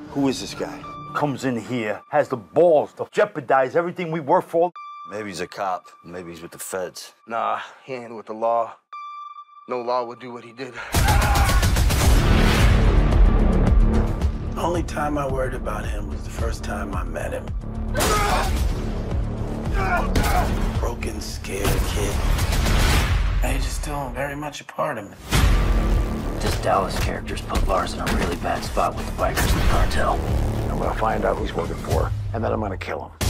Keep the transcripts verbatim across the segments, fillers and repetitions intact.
Who is this guy? Comes in here, has the balls to jeopardize everything we work for. Maybe he's a cop. Maybe he's with the feds. Nah, he ain't with the law. No law would do what he did. The only time I worried about him was the first time I met him. Broken, scared kid. Age is still very much a part of me. This Dallas character's put Lars in a really bad spot with the bikers and the cartel. I'm gonna find out who's working for, and then I'm gonna kill him.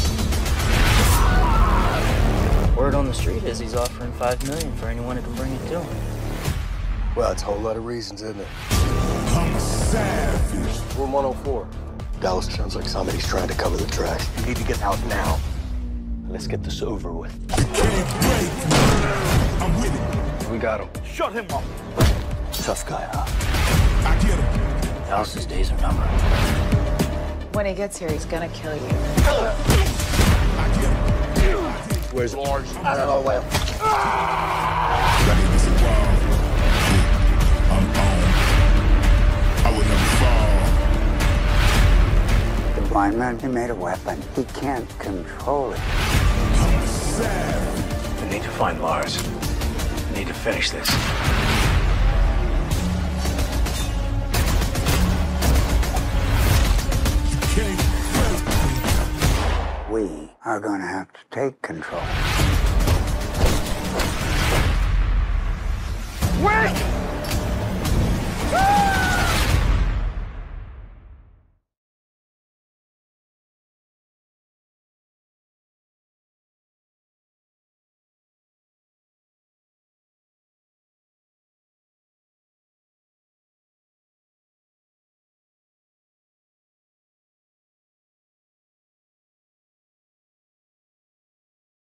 Word on the street is he's offering five million for anyone who can bring it to him. Well, it's a whole lot of reasons, isn't it? I'm a savage. We're one oh four. Dallas sounds like somebody's trying to cover the tracks. You need to get out now. Let's get this over with. You can't break me. I'm with it. We got him. Shut him up. Tough guy, huh? I get him. Dallas's days are numbered. When he gets here, he's gonna kill you. I get him. Where's Lars? I don't know where. Ready to see wild. I'm on. I would never fall. The blind man, he made a weapon. He can't control it. I'm a savage. I need to find Lars. I need to finish this. We are going to have to take control. Wait!